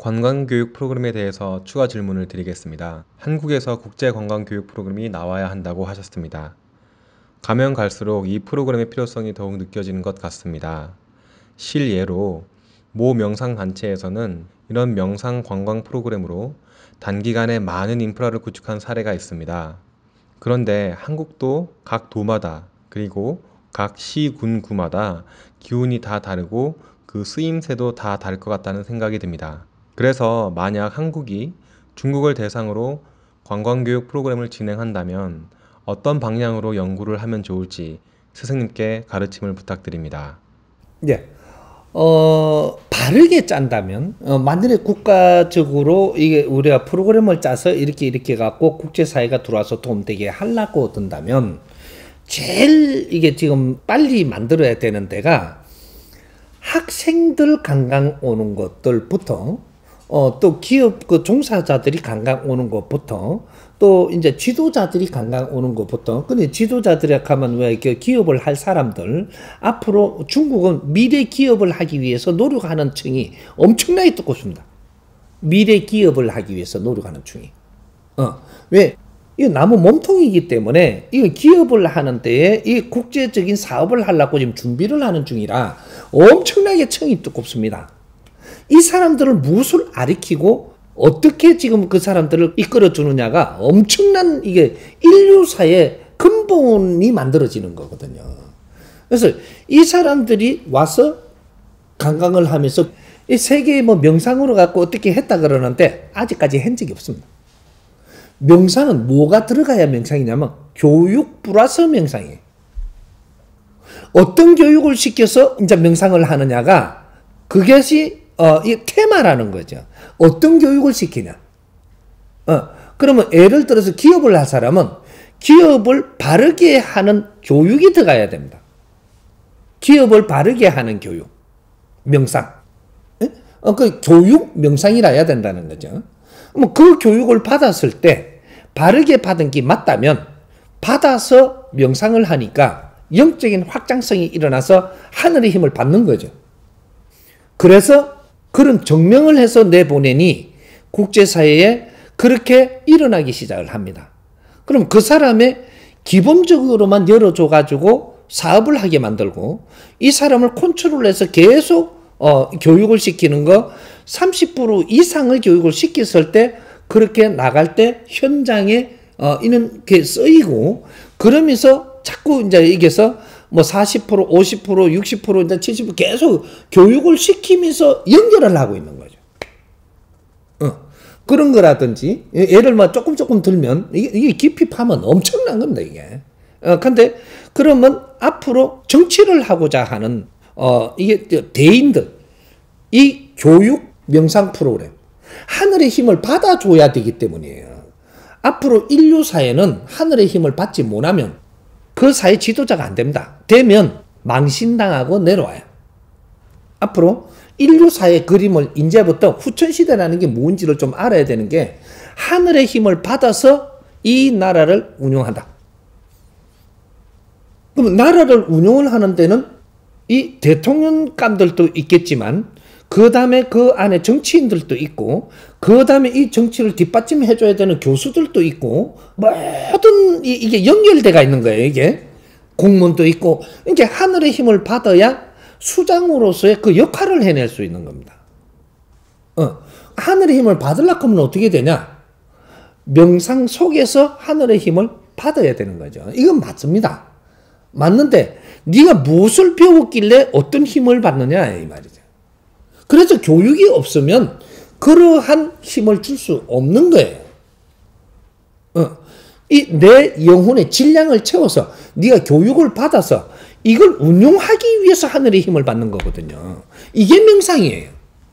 관광교육 프로그램에 대해서 추가 질문을 드리겠습니다. 한국에서 국제관광교육 프로그램이 나와야 한다고 하셨습니다. 가면 갈수록 이 프로그램의 필요성이 더욱 느껴지는 것 같습니다. 실예로 모 명상단체에서는 이런 명상관광 프로그램으로 단기간에 많은 인프라를 구축한 사례가 있습니다. 그런데 한국도 각 도마다 그리고 각 시, 군, 구마다 기운이 다 다르고 그 쓰임새도 다 다를 것 같다는 생각이 듭니다. 그래서 만약 한국이 중국을 대상으로 관광교육 프로그램을 진행한다면 어떤 방향으로 연구를 하면 좋을지 스승님께 가르침을 부탁드립니다. 예. 바르게 짠다면, 만일에 국가적으로 이게 우리가 프로그램을 짜서 이렇게 갖고 국제사회가 들어와서 도움되게 하려고 든다면, 제일 이게 지금 빨리 만들어야 되는 데가 학생들 관광 오는 것들부터, 또 기업 그 종사자들이 관광 오는 것부터, 또 이제 지도자들이 관광 오는 것부터. 근데 지도자들이 하면 왜 기업을 할 사람들, 앞으로 중국은 미래 기업을 하기 위해서 노력하는 층이 엄청나게 두껍습니다. 미래 기업을 하기 위해서 노력하는 층이. 왜? 이거 나무 몸통이기 때문에 이 기업을 하는 데에 이 국제적인 사업을 하려고 지금 준비를 하는 중이라 엄청나게 층이 두껍습니다. 이 사람들을 무엇을 가르치고 어떻게 지금 그 사람들을 이끌어 주느냐가 엄청난 이게 인류사의 근본이 만들어지는 거거든요. 그래서 이 사람들이 와서 관광을 하면서 이 세계의 뭐 명상으로 갖고 어떻게 했다 그러는데 아직까지 한 적이 없습니다. 명상은 뭐가 들어가야 명상이냐면 교육 플러스 명상이에요. 어떤 교육을 시켜서 이제 명상을 하느냐가 그것이 이 테마라는 거죠. 어떤 교육을 시키냐. 그러면 예를 들어서 기업을 할 사람은 기업을 바르게 하는 교육이 들어가야 됩니다. 기업을 바르게 하는 교육. 명상. 그 교육 명상이라 해야 된다는 거죠. 뭐 그 교육을 받았을 때 바르게 받은 게 맞다면 받아서 명상을 하니까 영적인 확장성이 일어나서 하늘의 힘을 받는 거죠. 그래서 그런 증명을 해서 내보내니 국제사회에 그렇게 일어나기 시작을 합니다. 그럼 그 사람의 기본적으로만 열어줘가지고 사업을 하게 만들고 이 사람을 컨트롤해서 계속 교육을 시키는 거 30% 이상을 교육을 시켰을 때 그렇게 나갈 때 현장에 이는 게 쓰이고 그러면서 자꾸 이제 이게서 뭐 40%, 50%, 60%, 이제 70% 계속 교육을 시키면서 연결을 하고 있는 거죠. 그런 거라든지, 예를 뭐 조금 들면, 이게 깊이 파면 엄청난 겁니다, 이게. 근데, 그러면 앞으로 정치를 하고자 하는, 이게 대인들, 이 교육 명상 프로그램, 하늘의 힘을 받아줘야 되기 때문이에요. 앞으로 인류 사회는 하늘의 힘을 받지 못하면 그 사회 지도자가 안 됩니다. 되면 망신당하고 내려와요. 앞으로 인류 사회 그림을 이제부터 후천시대라는 게 뭔지를 좀 알아야 되는 게 하늘의 힘을 받아서 이 나라를 운영한다. 그럼 나라를 운영을 하는 데는 이 대통령감들도 있겠지만 그 다음에 그 안에 정치인들도 있고 그 다음에 이 정치를 뒷받침해줘야 되는 교수들도 있고 모든 이게 연결돼가 있는 거예요. 이게 공무원도 있고 이제 하늘의 힘을 받아야 수장으로서의 그 역할을 해낼 수 있는 겁니다. 하늘의 힘을 받으려고 하면 어떻게 되냐? 명상 속에서 하늘의 힘을 받아야 되는 거죠. 이건 맞습니다. 맞는데 네가 무엇을 배웠길래 어떤 힘을 받느냐 이 말이죠. 그래서 교육이 없으면 그러한 힘을 줄 수 없는 거예요. 이 내 영혼의 질량을 채워서 네가 교육을 받아서 이걸 운용하기 위해서 하늘의 힘을 받는 거거든요. 이게 명상이에요.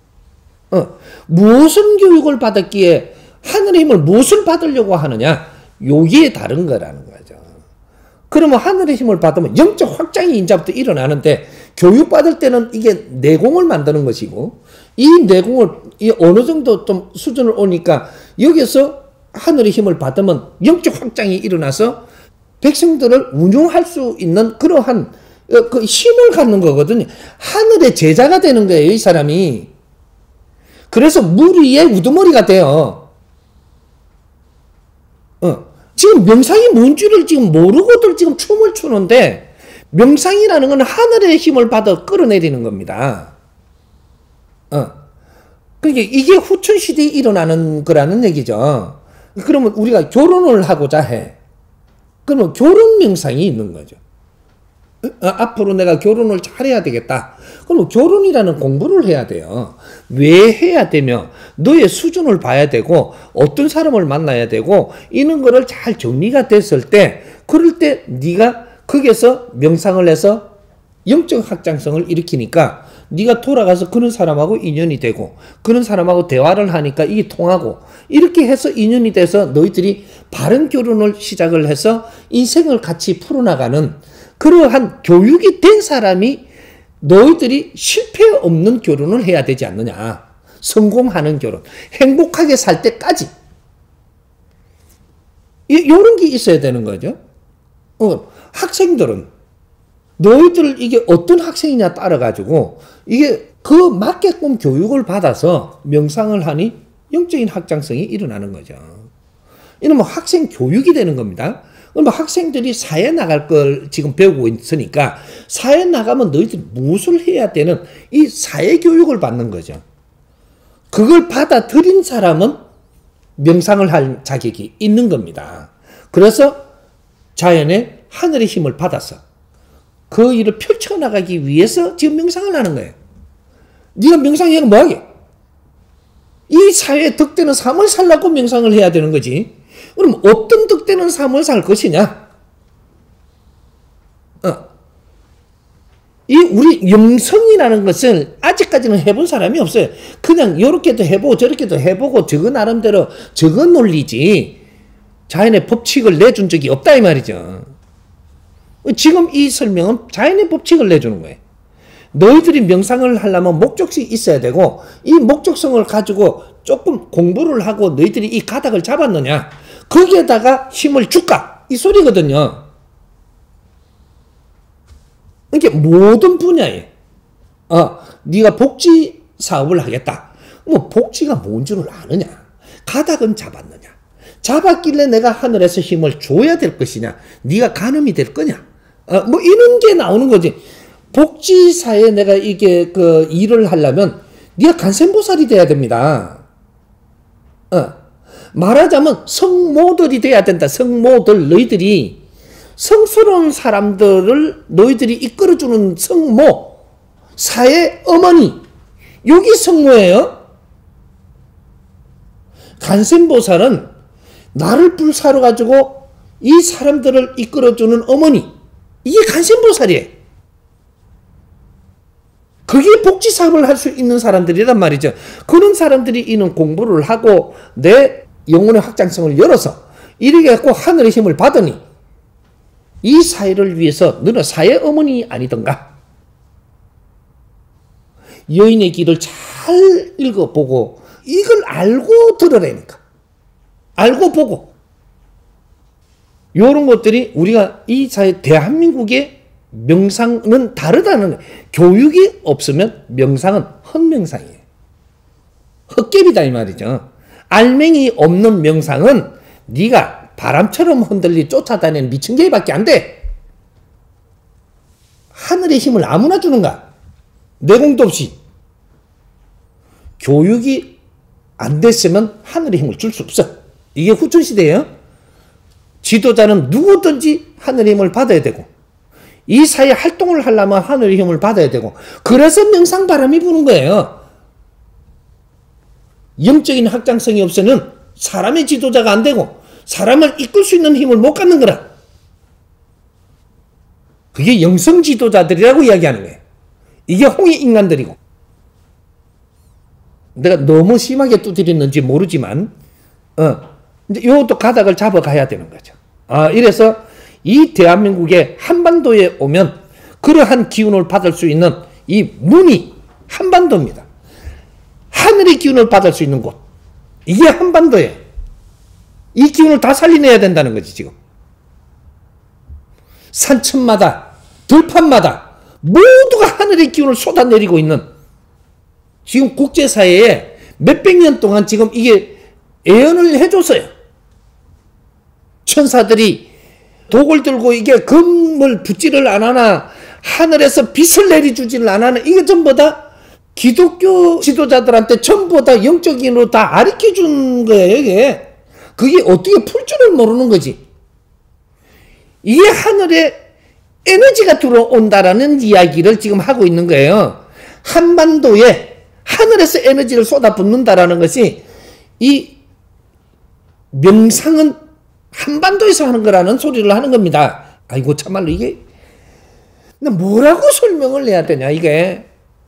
무엇을 교육을 받았기에 하늘의 힘을 무엇을 받으려고 하느냐? 여기에 다른 거라는 거죠. 그러면 하늘의 힘을 받으면 영적 확장이 이제부터 일어나는데 교육받을 때는 이게 내공을 만드는 것이고 이 내공을 어느 정도 좀 수준을 오니까 여기서 하늘의 힘을 받으면 영적 확장이 일어나서 백성들을 운용할 수 있는 그러한 그 힘을 갖는 거거든요. 하늘의 제자가 되는 거예요, 이 사람이. 그래서 물 위에 우두머리가 돼요. 지금 명상이 뭔지를 지금 모르고들 지금 춤을 추는데, 명상이라는 건 하늘의 힘을 받아 끌어내리는 겁니다. 그러니까 이게 후천시대에 일어나는 거라는 얘기죠. 그러면 우리가 결혼을 하고자 해. 그러면 결혼 명상이 있는 거죠. 앞으로 내가 결혼을 잘해야 되겠다. 그럼 결혼이라는 공부를 해야 돼요. 왜 해야 되며, 너의 수준을 봐야 되고, 어떤 사람을 만나야 되고, 이런 거를 잘 정리가 됐을 때, 그럴 때 네가 거기에서 명상을 해서 영적 확장성을 일으키니까 네가 돌아가서 그런 사람하고 인연이 되고, 그런 사람하고 대화를 하니까 이게 통하고, 이렇게 해서 인연이 돼서 너희들이 바른 결혼을 시작을 해서 인생을 같이 풀어나가는 그러한 교육이 된 사람이 너희들이 실패 없는 결혼을 해야 되지 않느냐. 성공하는 결혼, 행복하게 살 때까지 이런 게 있어야 되는 거죠. 학생들은 너희들 이게 어떤 학생이냐 따라 가지고 이게 그 맞게끔 교육을 받아서 명상을 하니 영적인 확장성이 일어나는 거죠. 이러면 학생 교육이 되는 겁니다. 그럼 학생들이 사회 나갈 걸 지금 배우고 있으니까 사회 나가면 너희들이 무엇을 해야 되는 이 사회 교육을 받는 거죠. 그걸 받아들인 사람은 명상을 할 자격이 있는 겁니다. 그래서 자연의 하늘의 힘을 받아서 그 일을 펼쳐나가기 위해서 지금 명상을 하는 거예요. 네가 명상해야 뭐하게? 이 사회에 덕되는 삶을 살려고 명상을 해야 되는 거지. 그럼 어떤 덕되는 삶을 살 것이냐? 이 우리 영성이라는 것을 아직까지는 해본 사람이 없어요. 그냥 이렇게도 해보고 저렇게도 해보고 저거 나름대로 저거 논리지 자연의 법칙을 내준 적이 없다 이 말이죠. 지금 이 설명은 자연의 법칙을 내주는 거예요. 너희들이 명상을 하려면 목적성이 있어야 되고 이 목적성을 가지고 조금 공부를 하고 너희들이 이 가닥을 잡았느냐 거기에다가 힘을 줄까 이 소리거든요. 이게 모든 분야에 네가 복지 사업을 하겠다. 뭐 복지가 뭔 줄을 아느냐? 가닥은 잡았느냐? 잡았길래 내가 하늘에서 힘을 줘야 될 것이냐? 네가 간음이 될 거냐? 뭐 이런 게 나오는 거지. 복지사에 내가 이게 그 일을 하려면 네가 간센보살이 돼야 됩니다. 말하자면 성모들이 돼야 된다. 성모들 너희들이 성스러운 사람들을 너희들이 이끌어주는 성모, 사회 어머니, 여기 성모예요. 간센보살은 나를 불사로 가지고 이 사람들을 이끌어주는 어머니, 이게 간센보살이에요. 그게 복지사업을 할 수 있는 사람들이란 말이죠. 그런 사람들이 이런 공부를 하고 내 영혼의 확장성을 열어서 이렇게 갖고 하늘의 힘을 받으니 이 사회를 위해서 너는 사회 어머니 아니던가? 여인의 길을 잘 읽어보고 이걸 알고 들으라니까. 알고 보고. 이런 것들이 우리가 이 사회 대한민국의 명상은 다르다는 거예요. 교육이 없으면 명상은 헛명상이에요. 헛개비다 이 말이죠. 알맹이 없는 명상은 네가 바람처럼 흔들리 쫓아다니는 미친 개밖에 안 돼. 하늘의 힘을 아무나 주는가? 내공도 없이. 교육이 안 됐으면 하늘의 힘을 줄 수 없어. 이게 후천시대예요. 지도자는 누구든지 하늘의 힘을 받아야 되고 이 사회 활동을 하려면 하늘의 힘을 받아야 되고 그래서 명상바람이 부는 거예요. 영적인 확장성이 없으면 사람의 지도자가 안 되고 사람을 이끌 수 있는 힘을 못 갖는 거라. 그게 영성 지도자들이라고 이야기하는 거예요. 이게 홍의 인간들이고. 내가 너무 심하게 두드렸는지 모르지만 이제 이것도 가닥을 잡아가야 되는 거죠. 이래서 이 대한민국의 한반도에 오면 그러한 기운을 받을 수 있는 이 문이 한반도입니다. 하늘의 기운을 받을 수 있는 곳. 이게 한반도예요. 이 기운을 다 살려내야 된다는 거지 지금. 산천마다 들판마다 모두가 하늘의 기운을 쏟아내리고 있는 지금 국제사회에 몇백 년 동안 지금 이게 예언을 해줬어요. 천사들이 독을 들고 이게 금을 붓지를 안 하나, 하늘에서 빛을 내려주지를 안 하나, 이게 전부 다 기독교 지도자들한테 전부 다 영적인으로 다 가르쳐 준 거예요, 이게. 그게 어떻게 풀 줄을 모르는 거지. 이게 하늘에 에너지가 들어온다라는 이야기를 지금 하고 있는 거예요. 한반도에 하늘에서 에너지를 쏟아붓는다라는 것이, 이 명상은 한반도에서 하는 거라는 소리를 하는 겁니다. 아이고, 참말로 이게 뭐라고 설명을 해야 되냐, 이게.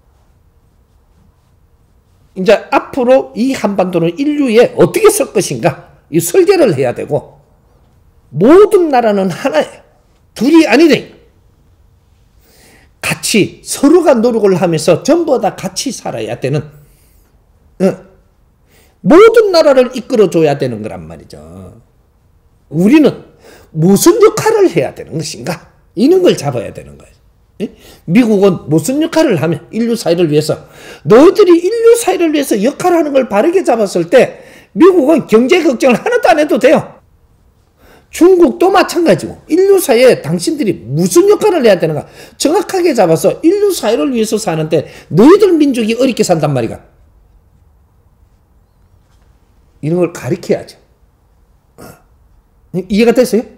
이제 앞으로 이 한반도는 인류에 어떻게 설 것인가, 이 설계를 해야 되고, 모든 나라는 하나예요. 둘이 아니래. 같이 서로가 노력을 하면서 전부 다 같이 살아야 되는, 모든 나라를 이끌어줘야 되는 거란 말이죠. 우리는 무슨 역할을 해야 되는 것인가, 이런 걸 잡아야 되는 거예요. 미국은 무슨 역할을 하면 인류 사회를 위해서, 너희들이 인류 사회를 위해서 역할하는 걸 바르게 잡았을 때 미국은 경제 걱정을 하나도 안 해도 돼요. 중국도 마찬가지고, 인류 사회에 당신들이 무슨 역할을 해야 되는가 정확하게 잡아서 인류 사회를 위해서 사는데 너희들 민족이 어렵게 산단 말이가. 이런 걸 가르쳐야죠. 이해가 됐어요?